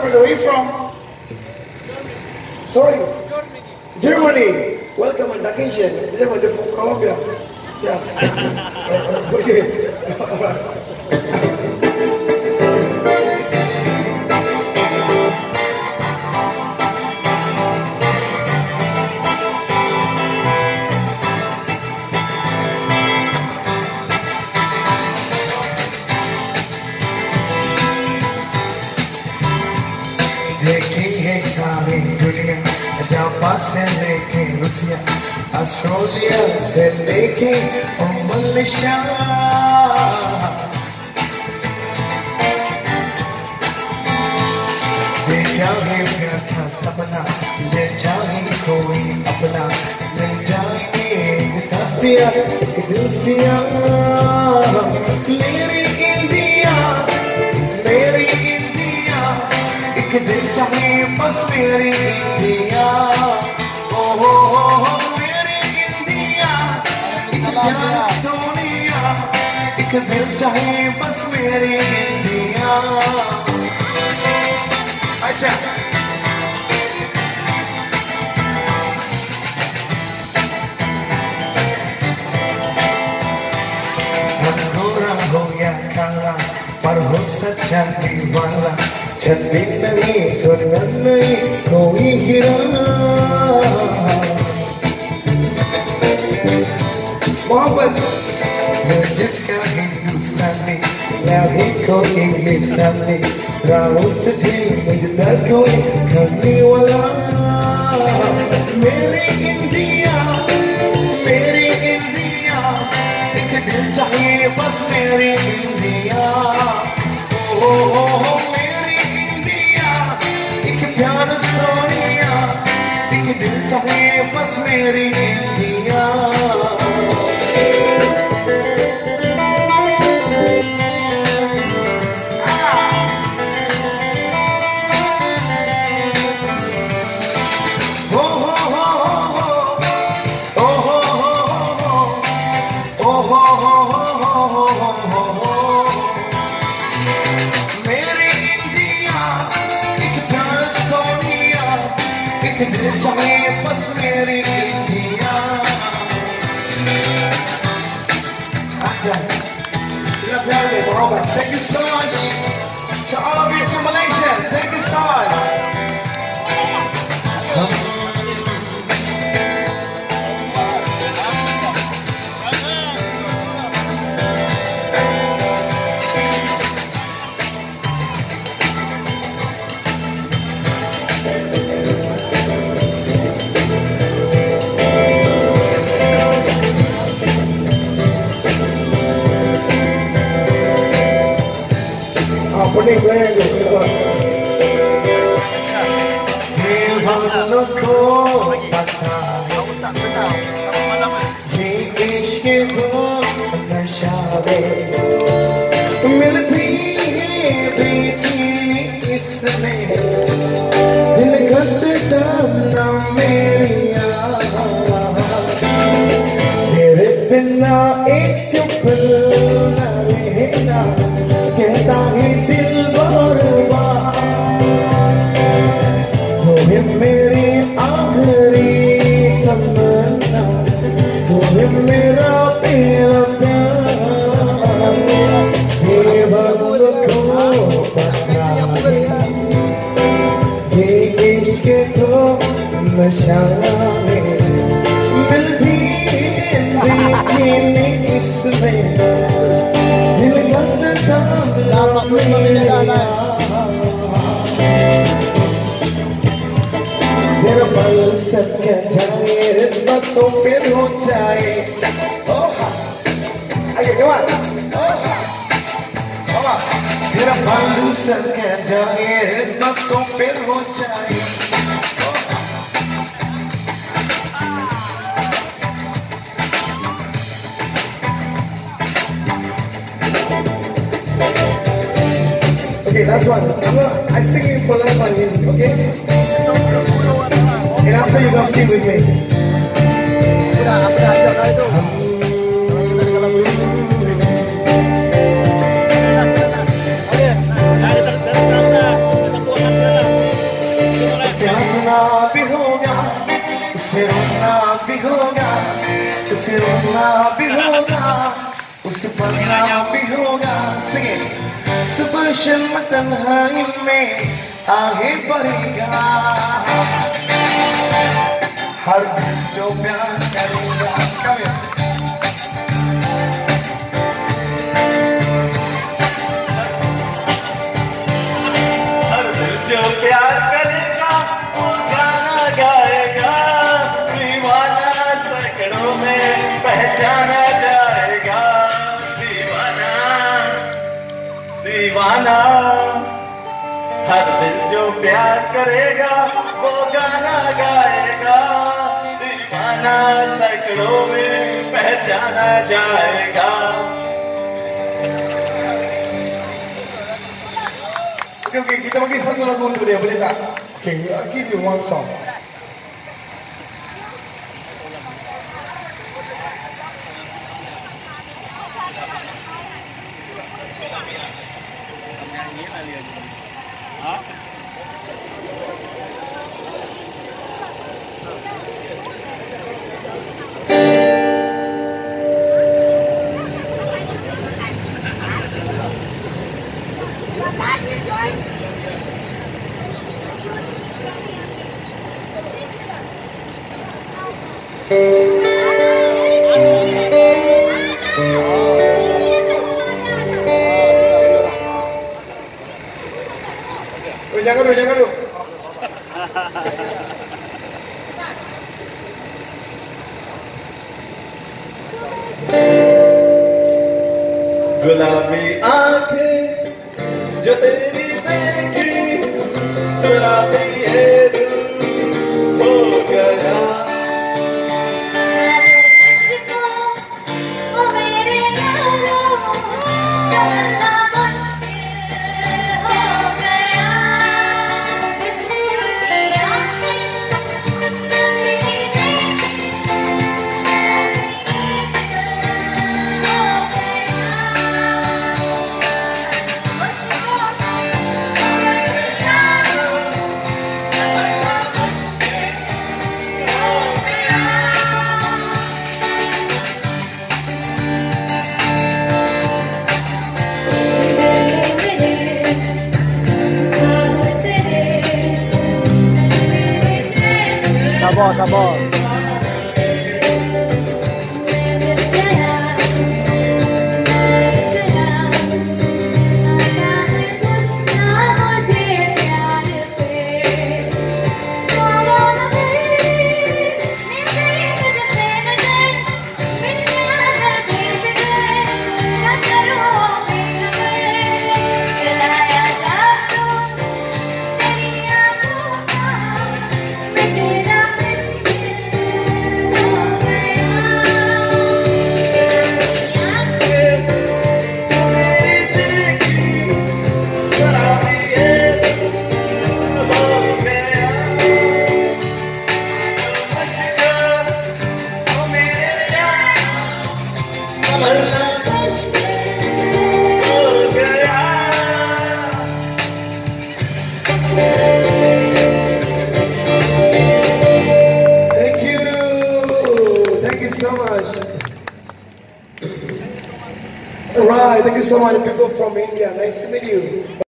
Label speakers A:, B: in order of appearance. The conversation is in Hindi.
A: brother, where are you from? Sorry? Germany. Welcome on occasion. Germany from Colombia. Yeah. Okay.
B: देखी है सारी दुनिया, जापान से लेके रूसिया, ऑस्ट्रेलिया से लेके मलेशिया। देखा है प्यार का सपना, ले जाए कोई अपना, मिल जाएंगे साथिया एक दूसरिया। दिल चाहे बस मेरी इंडिया, ओ हो मेरी इंडिया, एक जान सोनिया, एक दिल चाहे बस मेरी इंडिया। अच्छा हम गोरा हो या काला, पर हो सच्चा दीवाना, छंदी नहीं सोना नहीं कोई हीरा। मोहब्बत जिसका हिंदुस्तानी, ना ही कोई इंग्लिस्तानी, राउत थी मुझे कोई करने वाला। मेरी इंडिया, एक दिल चाहिए बस मेरी इंडिया। ओ प्यार सोनिया, एक दिल चाहे बस मेरी इंडिया। दिल चाहे बस मेरी India. Thank you so much to all of you to Malaysia. Thank you so much. दीवानों को पता ये इश्क वो नशा है, मिलती है बेचैनी इसमें, दिल करता ना मेरी तेरे बिना एक पल न रहना, कहता है दिल बर्बाद। तू है मेरी आखिरी तमन्ना, तू है मेरा पहला प्यार। दीवानों को पता ये इश्क तो नशा है, मिलती है बेचैनी इसमें, दिल करता मेरा। तेरा पल सब क्या जाए, बस तो फिर हो जाए। तेरा पल सब क्या जाए, बस तो फिर हो जाए। Okay, last one. I sing it for last one, okay? And after you gonna sing with me. पगला भी होगा, उस पगला भी होगा। Sing it. सुबह शाम तन्हाई में आहें भरेगा, हर दिल जो प्यार करेगा। Come here.
C: हर दिल जो प्यार करेगा वो गाना गाएगा, दीवाना सैकड़ों में पहचाना जाएगा। दीवाना दीवाना, हर दिल जो प्यार करेगा वो गाना गाएगा, दीवाना सैकड़ों में पहचाना जाएगा।
B: Okay, kita bagi satu lagu untuk dia, boleh tak? Okay, I'll give you one song. Jangan dulu.
C: गुलाबी आंखें जो तेरी देखी, शराबी है दिल हो गया।
A: Sabar. Thank you so much. All right, thank you so much, people from India. Nice to meet you.